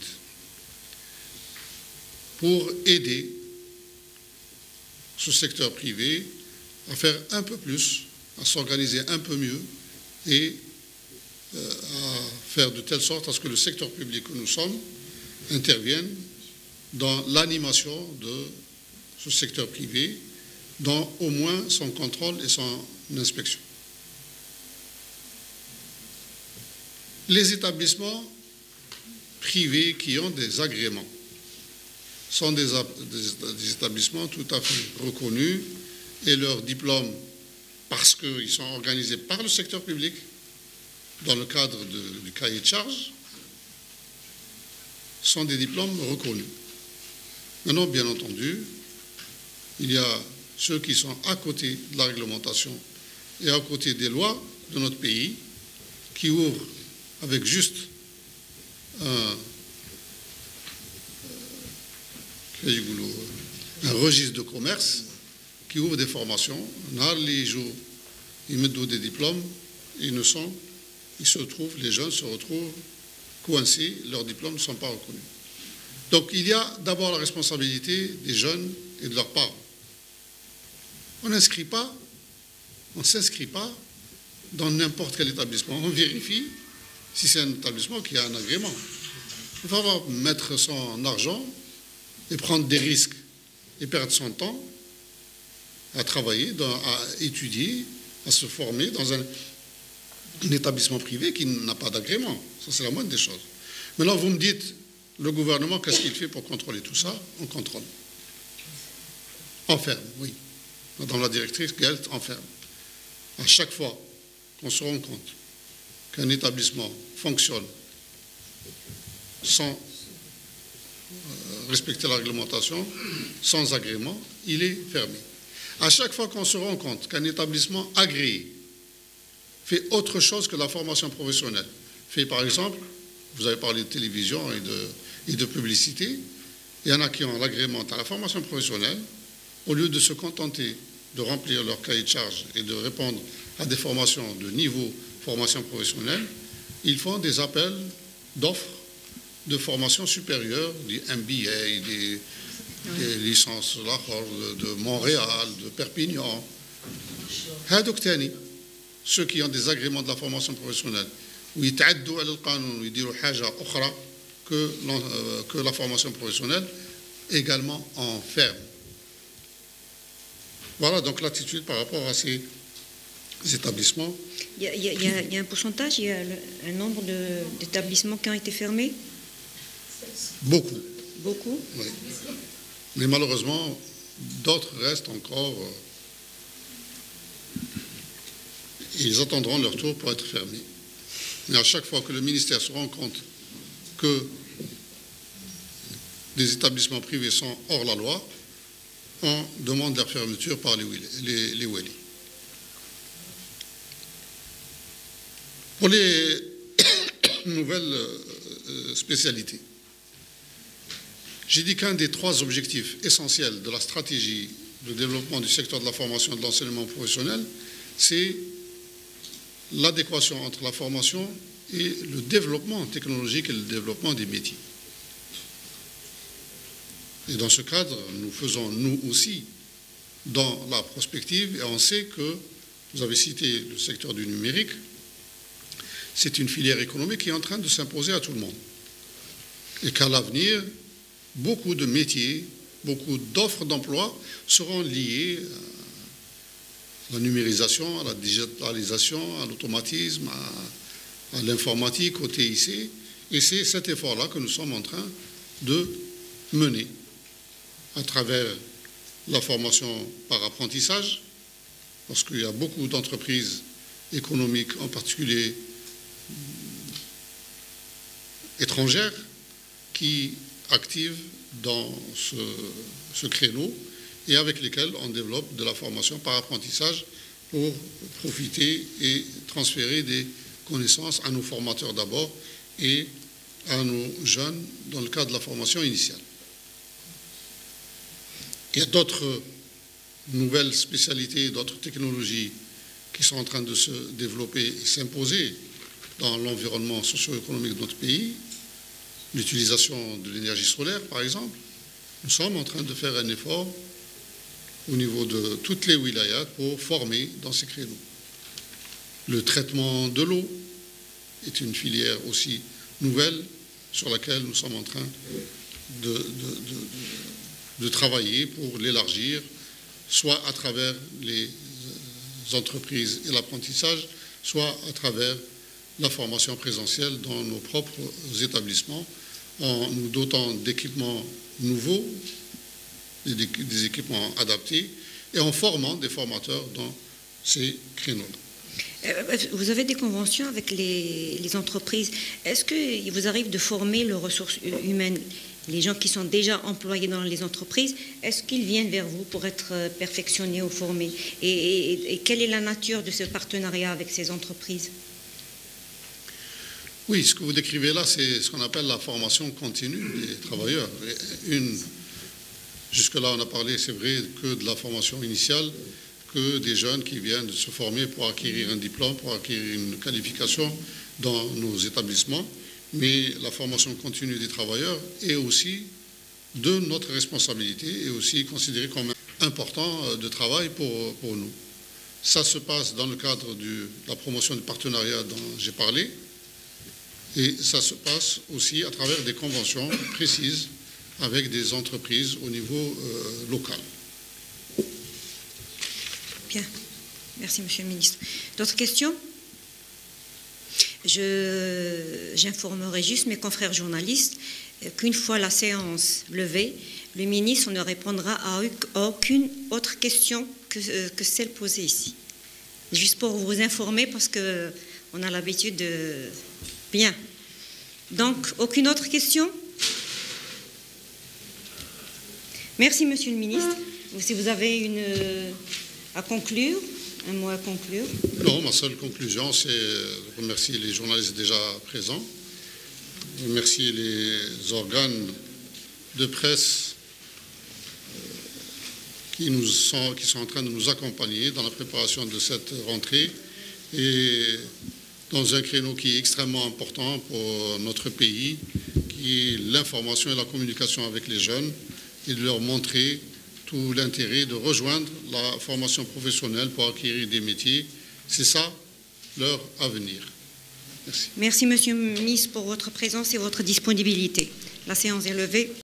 pour aider ce secteur privé à faire un peu plus, à s'organiser un peu mieux et à faire de telle sorte à ce que le secteur public que nous sommes intervienne dans l'animation de ce secteur privé, dans au moins son contrôle et son inspection. Les établissements privés qui ont des agréments sont des établissements tout à fait reconnus et leurs diplômes, parce qu'ils sont organisés par le secteur public dans le cadre du cahier de charges, sont des diplômes reconnus. Maintenant, bien entendu, il y a ceux qui sont à côté de la réglementation et à côté des lois de notre pays, qui ouvrent avec juste un registre de commerce, qui ouvre des formations. Les des diplômes, les jeunes se retrouvent coincés, leurs diplômes ne sont pas reconnus. Donc il y a d'abord la responsabilité des jeunes et de leurs parents. On ne s'inscrit pas dans n'importe quel établissement. On vérifie si c'est un établissement qui a un agrément. Il ne faut pas mettre son argent et prendre des risques et perdre son temps à travailler, à étudier, à se former dans un établissement privé qui n'a pas d'agrément. Ça, c'est la moindre des choses. Maintenant, vous me dites, le gouvernement, qu'est-ce qu'il fait pour contrôler tout ça? On contrôle. Enferme, oui. Madame la directrice, Gelt enferme. À chaque fois qu'on se rend compte qu'un établissement fonctionne sans respecter la réglementation, sans agrément, il est fermé. À chaque fois qu'on se rend compte qu'un établissement agréé fait autre chose que la formation professionnelle, fait par exemple, vous avez parlé de télévision et de publicité, il y en a qui ont l'agrément à la formation professionnelle, au lieu de se contenter de remplir leur cahier de charge et de répondre à des formations de niveau formation professionnelle, ils font des appels d'offres de formation supérieure, des MBA, des licences de Montréal, de Perpignan. Ceux qui ont des agréments de la formation professionnelle, où ils تعدوا على القانون ويديروا حاجة أخرى que la formation professionnelle, également enferme. Voilà donc l'attitude par rapport à ces établissements. Il y a un pourcentage, il y a un nombre d'établissements qui ont été fermés? Beaucoup. Beaucoup? Oui. Mais malheureusement, d'autres restent encore. Ils attendront leur tour pour être fermés. Mais à chaque fois que le ministère se rend compte que des établissements privés sont hors la loi, on demande leur fermeture par les wali. Pour les nouvelles spécialités, j'ai dit qu'un des 3 objectifs essentiels de la stratégie de développement du secteur de la formation et de l'enseignement professionnel, c'est l'adéquation entre la formation et le développement technologique et le développement des métiers. Et dans ce cadre, nous faisons, nous aussi, dans la prospective, et on sait que, vous avez cité le secteur du numérique, c'est une filière économique qui est en train de s'imposer à tout le monde. Et qu'à l'avenir, beaucoup de métiers, beaucoup d'offres d'emploi seront liées à la numérisation, à la digitalisation, à l'automatisme, à l'informatique, au TIC. Et c'est cet effort-là que nous sommes en train de mener à travers la formation par apprentissage, parce qu'il y a beaucoup d'entreprises économiques, en particulier étrangères, qui activent dans ce créneau et avec lesquelles on développe de la formation par apprentissage pour profiter et transférer des connaissances à nos formateurs d'abord et à nos jeunes dans le cadre de la formation initiale. Il y a d'autres nouvelles spécialités, d'autres technologies qui sont en train de se développer et s'imposer dans l'environnement socio-économique de notre pays. L'utilisation de l'énergie solaire, par exemple. Nous sommes en train de faire un effort au niveau de toutes les wilayats pour former dans ces créneaux. Le traitement de l'eau est une filière aussi nouvelle sur laquelle nous sommes en train de travailler pour l'élargir, soit à travers les entreprises et l'apprentissage, soit à travers la formation présentielle dans nos propres établissements, en nous dotant d'équipements nouveaux, des équipements adaptés, et en formant des formateurs dans ces créneaux-là. Vous avez des conventions avec les entreprises. Est-ce qu'il vous arrive de former les ressources humaines les gens qui sont déjà employés dans les entreprises, est-ce qu'ils viennent vers vous pour être perfectionnés ou formés? Et quelle est la nature de ce partenariat avec ces entreprises? Oui, ce que vous décrivez là, c'est ce qu'on appelle la formation continue des travailleurs. Jusque-là, on a parlé, c'est vrai, que de la formation initiale, que des jeunes qui viennent de se former pour acquérir un diplôme, pour acquérir une qualification dans nos établissements. Mais la formation continue des travailleurs est aussi de notre responsabilité et aussi considérée comme important de travail pour nous. Ça se passe dans le cadre de la promotion du partenariat dont j'ai parlé et ça se passe aussi à travers des conventions précises avec des entreprises au niveau local. Bien, merci Monsieur le Ministre. D'autres questions? J'informerai juste mes confrères journalistes qu'une fois la séance levée, le ministre ne répondra à aucune autre question que celle posée ici. Juste pour vous informer parce qu'on a l'habitude de... Bien. Donc, aucune autre question? Merci Monsieur le ministre. Si vous avez à conclure, un mot à conclure. Non, ma seule conclusion, c'est de remercier les journalistes déjà présents, remercier les organes de presse qui sont en train de nous accompagner dans la préparation de cette rentrée et dans un créneau qui est extrêmement important pour notre pays, qui est l'information et la communication avec les jeunes et de leur montrer tout l'intérêt de rejoindre la formation professionnelle pour acquérir des métiers. C'est ça leur avenir. Merci. Merci Monsieur le ministre pour votre présence et votre disponibilité. La séance est levée.